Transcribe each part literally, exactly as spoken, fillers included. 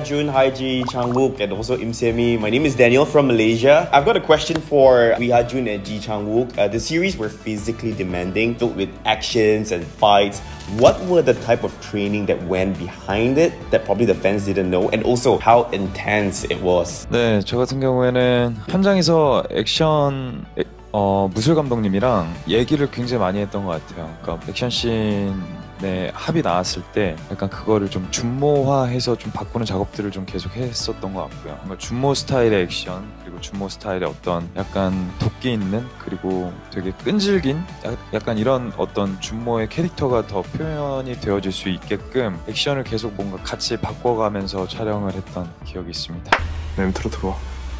Jun, hi Ji Chang-wook, and also Im Se-mi. My name is Daniel from Malaysia. I've got a question for Wee Ha-jun and Ji Chang-wook. Uh, the series were physically demanding, filled with actions and fights. What were the type of training that went behind it that probably the fans didn't know, and also how intense it was? 네, 저 같은 경우에는 현장에서 액션 에, 어, 무술 감독님이랑 얘기를 굉장히 많이 했던 것 같아요. 그러니까 액션 씬에 합이 나왔을 때 약간 그거를 좀 준모화해서 좀 바꾸는 작업들을 좀 계속 했었던 것 같고요. 뭔가 준모 스타일의 액션, 그리고 준모 스타일의 어떤 약간 도끼 있는, 그리고 되게 끈질긴 약간 이런 어떤 준모의 캐릭터가 더 표현이 되어질 수 있게끔 액션을 계속 뭔가 같이 바꿔가면서 촬영을 했던 기억이 있습니다. 멘트로 들어와.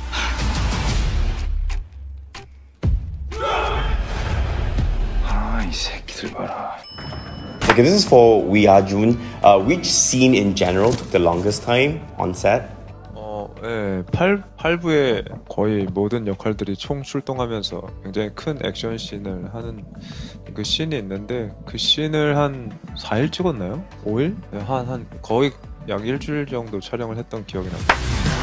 아, 이 새끼들 봐라. Okay, this is for Wee Ha-jun. Uh, which scene in general took the longest time on set? 어, 네, 팔 부에 거의 모든 역할들이 총 출동하면서 굉장히 큰 액션 씬을 하는 그 씬이 있는데 그 씬을 한 사 일 찍었나요? 오 일? 네, 한, 한 거의 약 일주일 정도 촬영을 했던 기억이 납니다.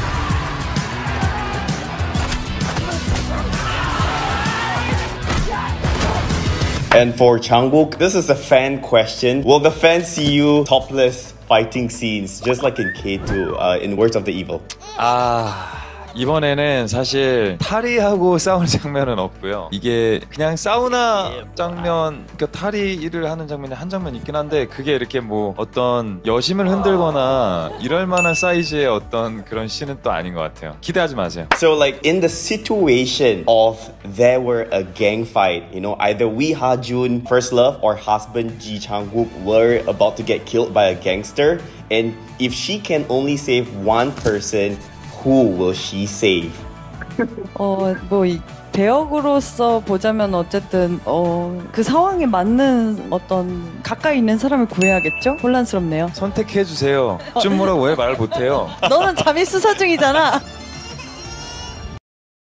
And for Chang-wook, this is a fan question. Will the fans see you topless fighting scenes, just like in K two, uh, in Words of the Evil? 아, 이번에는 사실 타리하고 싸우는 장면은 없고요. 이게 그냥 사우나 장면, 그러니까 타리를 하는 장면이 한 장면 있긴 한데 그게 이렇게 뭐 어떤 여심을 흔들거나 이럴 만한 사이즈의 어떤 그런 씬은 또 아닌 것 같아요. 기대하지 마세요. So like in the situation of there were a gang fight, you know, either Wee Ha-jun, first love, or husband Ji Chang-wook were about to get killed by a gangster, and if she can only save one person, who will she save? 어, 뭐 이 배역으로서 보자면 어쨌든 어, 그 상황에 맞는 어떤 가까이 있는 사람을 구해야겠죠? 혼란스럽네요. 선택해주세요. 좀 뭐라고 왜 말 못해요? 너는 잠입 수사 중이잖아.